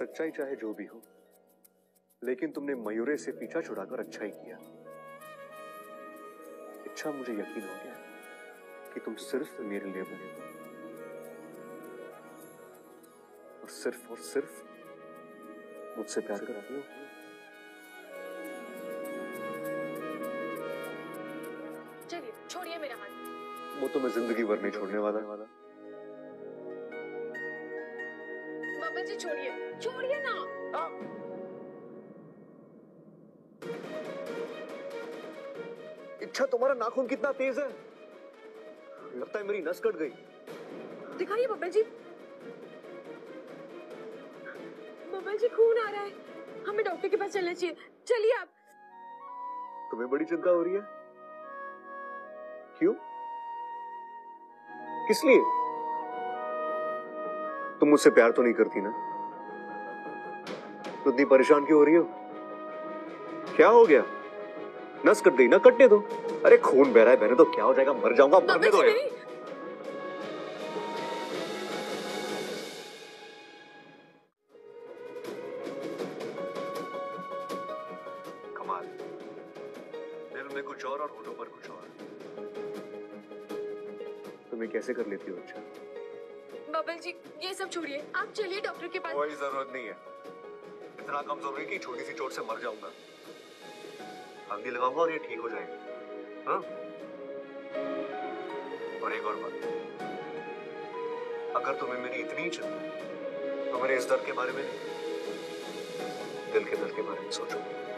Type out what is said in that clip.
सच्चाई चाहे जो भी हो, लेकिन तुमने मयूरे से पीछा छुड़ाकर अच्छा ही किया। अच्छा, मुझे यकीन हो गया कि तुम सिर्फ मेरे लिए बने हो और सिर्फ मुझसे प्यार करती हो। चलिए, छोड़िए मेरा हाथ। वो तो मैं जिंदगी भर नहीं छोड़ने वाला। बाबा जी छोड़िए, छोड़िए ना। इच्छा, तुम्हारा नाखून कितना तेज है, लगता है मेरी नस कट गई। दिखाइए बाबा जी। बाबा जी खून आ रहा है, हमें डॉक्टर के पास चलना चाहिए। चलिए आप। तुम्हें बड़ी चिंता हो रही है? क्यों? किस लिए? तुम मुझसे प्यार तो नहीं करती ना? तो इतनी परेशान क्यों हो रही हो? क्या हो गया? नस कट गई ना, कटने दो। अरे खून बह रहा है, बहने तो क्या हो जाएगा, मर जाऊंगा, मरने दो यार। कमाल, दिल में कुछ और होठों पर कुछ और। तुम्हें कैसे कर लेती हो? अच्छा बाबा जी ये सब छोड़िए, आप चलिए डॉक्टर के पास। कोई जरूरत नहीं है, इतना कमजोर है कि छोटी सी चोट से मर जाऊंगा। हल्दी लगाऊंगा और ये ठीक हो जाएगा। हाँ? और एक और बात, अगर तुम्हें मेरी इतनी चिंता तो मेरे इस दर्द के बारे में नहीं, दिल के दर्द के बारे में सोचो।